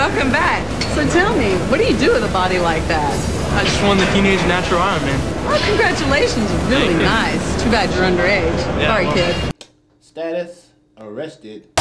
welcome back. So tell me, what do you do with a body like that? I just won the Teenage Natural Ironman. Oh, congratulations. Really nice. Too bad you're underage. Yeah, Sorry, well. kid. Status: arrested